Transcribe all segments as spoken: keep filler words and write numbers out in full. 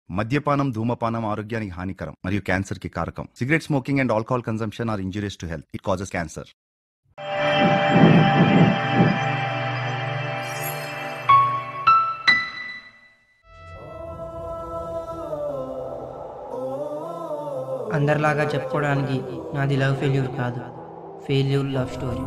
మద్యపానం ధూమపానం ఆరోగ్యానికి హానికరం మరియు క్యాన్సర్ కి కారకం. Cigarette smoking and alcohol consumption are injurious to health. It causes cancer. అందరిలాగా చెప్పుకోవడానికి నాది లవ్ ఫెయిల్యూర్ కాదు, ఫెయిల్యూర్ లవ్ స్టోరీ.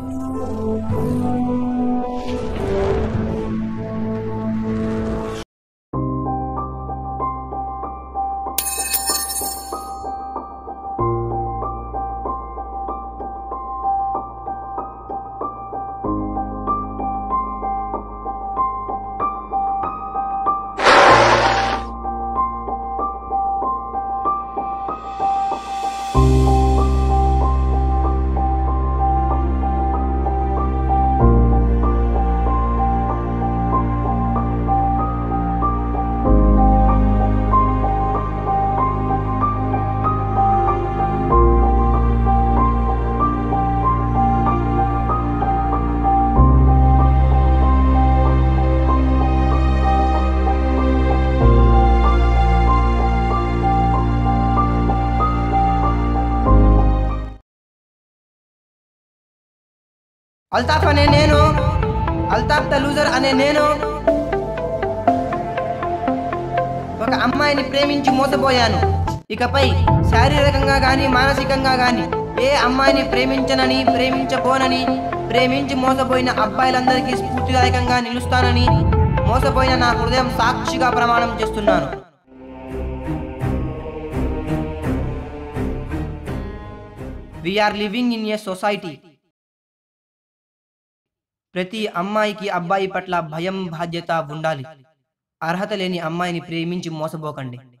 అల్తాఫ్ అనే నేను, అల్తాఫ్ ద లూజర్ అనే నేను ఒక అమ్మాయిని ప్రేమించి మోసపోయాను. ఇకపై శారీరకంగా కానీ మానసికంగా కానీ ఏ అమ్మాయిని ప్రేమించనని, ప్రేమించబోనని, ప్రేమించి మోసపోయిన అబ్బాయిలందరికీ స్ఫూర్తిదాయకంగా నిలుస్తానని మోసపోయిన నా హృదయం సాక్షిగా ప్రమాణం చేస్తున్నాను. We are living in a society. ప్రతి అమ్మాయికి అబ్బాయి పట్ల భయం, బాధ్యత ఉండాలి. అర్హత లేని అమ్మాయిని ప్రేమించి మోసపోకండి.